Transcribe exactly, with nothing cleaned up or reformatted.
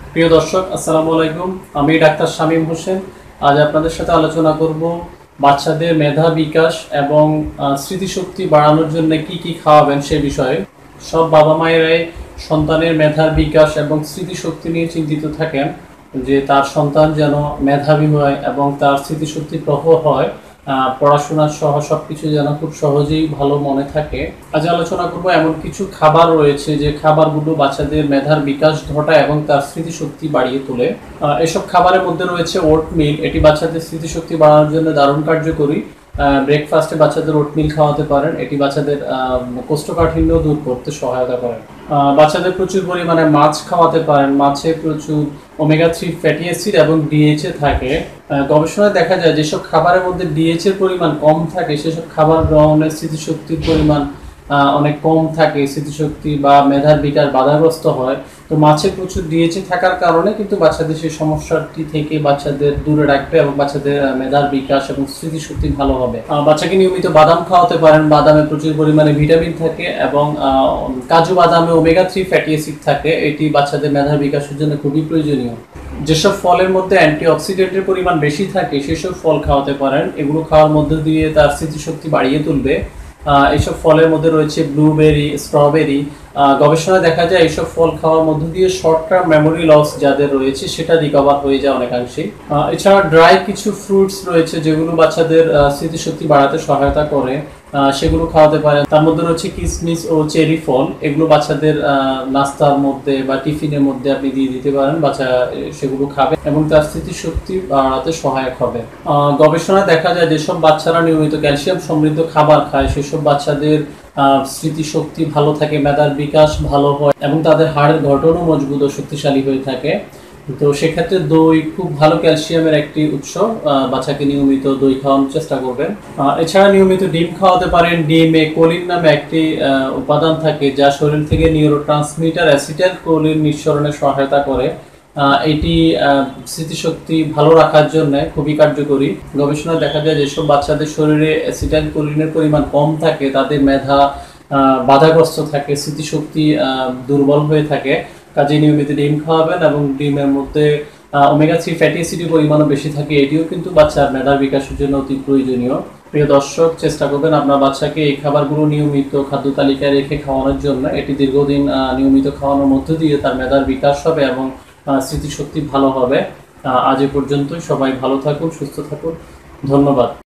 প্রিয় দর্শক, আসসালামু আলাইকুম। আমি ডাক্তার শামীম হোসেন। আজ আপনাদের সাথে আলোচনা করব বাচ্চাদের মেধা বিকাশ এবং আহ, স্মৃতিশক্তি বাড়ানোর জন্য কি কি খাওয়াবেন সে বিষয়ে। সব বাবা মায়েরাই সন্তানের মেধার বিকাশ এবং স্মৃতিশক্তি নিয়ে চিন্তিত থাকেন, যে তার সন্তান যেন মেধাবী হয় এবং তার স্মৃতিশক্তি প্রখর হয়, আহ, পড়াশোনা সহ সবকিছু যেন খুব সহজেই ভালো মনে থাকে। আজ আলোচনা করব এমন কিছু খাবার রয়েছে যে খাবারগুলো বাচ্চাদের মেধার বিকাশ ঘটায় এবং তার স্মৃতিশক্তি বাড়িয়ে তোলে। আহ, এসব খাবারের মধ্যে রয়েছে ওটমিল। এটি বাচ্চাদের স্মৃতিশক্তি বাড়ানোর জন্য দারুণ কার্যকরী। ব্রেকফাস্টে বাচ্চাদের ওটমিল খাওয়াতে পারেন, এটি বাচ্চাদের আহ, কোষ্ঠকাঠিন্য দূর করতে সহায়তা করেন। আহ, বাচ্চাদের প্রচুর পরিমাণে মাছ খাওয়াতে পারেন। মাছে প্রচুর ওমেগা থ্রি ফ্যাটি অ্যাসিড এবং ডিএইচএ থাকে। আহ, গবেষণায় দেখা যায় যেসব খাবারের মধ্যে ডিএইচ এর পরিমাণ কম থাকে সেসব খাবার গ্রহণের স্মৃতিশক্তির পরিমাণ আহ, অনেক কম থাকে, স্মৃতিশক্তি বা মেধার বিকাশ বাধাগ্রস্ত হয়। তো মাছে প্রচুর ডিএইচএ থাকার কারণে কিন্তু বাচ্চাদের সেই সমস্যাটি থেকে বাচ্চাদের দূরে রাখবে এবং বাচ্চাদের আহ, মেধার বিকাশ এবং স্মৃতিশক্তি ভালো হবে। আহ, বাচ্চাকে নিয়মিত বাদাম খাওয়াতে পারেন। বাদামে প্রচুর পরিমাণে ভিটামিন থাকে এবং আহ, কাজু বাদামে ওমেগা থ্রি ফ্যাটি অ্যাসিড থাকে, এটি বাচ্চাদের মেধার বিকাশের জন্য খুবই প্রয়োজনীয়। যেসব ফলের মধ্যে অ্যান্টিঅক্সিডেন্টের পরিমাণ বেশি থাকে সেসব ফল খাওয়াতে পারেন, এগুলো খাওয়ার মধ্যে দিয়ে তার স্মৃতিশক্তি বাড়িয়ে তুলবে। আহ, এইসব ফলের মধ্যে রয়েছে ব্লুবেরি, স্ট্রবেরি। আহ, গবেষণায় দেখা যায় এইসব ফল খাওয়ার মধ্য দিয়ে শর্ট টার্ম মেমোরি লস যাদের রয়েছে সেটা রিকভার হয়ে যায় অনেকাংশেই। আহ, এছাড়া ড্রাই কিছু ফ্রুটস রয়েছে যেগুলো বাচ্চাদের আহ, স্মৃতিশক্তি বাড়াতে সহায়তা করে, আহ, সেগুলো খাওয়াতে পারেন। তার মধ্যে রয়েছে কিশমিশ ও চেরি ফল। এগুলো বাচ্চাদের আহ, নাস্তার মধ্যে বা টিফিনের মধ্যে আপনি দিয়ে দিতে পারেন, বাচ্চা আহ, সেগুলো খাবে এবং তার স্মৃতিশক্তি বাড়াতে সহায়ক হবে। আহ, গবেষণায় দেখা যায় যেসব বাচ্চারা নিয়মিত ক্যালসিয়াম সমৃদ্ধ খাবার খায় সেসব বাচ্চাদের আহ, স্মৃতিশক্তি ভালো থাকে, মেধার বিকাশ ভালো হয় এবং তাদের হাড়ের গঠনও মজবুত ও শক্তিশালী হয়ে থাকে। তো সেক্ষেত্রে দই খুব ভালো ক্যালসিয়ামের একটি উৎস। আহ, বাচ্চাকে নিয়মিত দই খাওয়ানোর চেষ্টা করবেন। আহ, এছাড়া নিয়মিত ডিম খাওয়াতে পারেন। ডিমে কোলিন নামে একটি আহ, উপাদান থাকে যা শরীর থেকে নিউরো ট্রান্সমিটার অ্যাসিটাইল কোলিন নিঃসরণে সহায়তা করে। আহ, এটি আহ, স্মৃতিশক্তি ভালো রাখার জন্য খুবই কার্যকরী। গবেষণায় দেখা যায় যেসব বাচ্চাদের শরীরে অ্যাসিটাইল কোলিনের পরিমাণ কম থাকে তাদের মেধা আহ, বাধাগ্রস্ত থাকে, স্মৃতিশক্তি আহ, দুর্বল হয়ে থাকে। কাজে নিয়মিত ডিম খাওয়াবেন এবং ডিমের মধ্যে ওমেগা থ্রি ফ্যাটি অ্যাসিডের পরিমাণও বেশি থাকে, এটিও কিন্তু বাচ্চার মেধার বিকাশের জন্য অতি প্রয়োজনীয়। প্রিয় দর্শক, চেষ্টা করবেন আপনার বাচ্চাকে এই খাবারগুলো নিয়মিত খাদ্য তালিকায় রেখে খাওয়ানোর জন্য। এটি দীর্ঘদিন আহ, নিয়মিত খাওয়ানোর মধ্য দিয়ে তার মেধার বিকাশ হবে এবং আহ, স্মৃতিশক্তি ভালো হবে। আহ, আজ এ পর্যন্তই। সবাই ভালো থাকুন, সুস্থ থাকুন। ধন্যবাদ।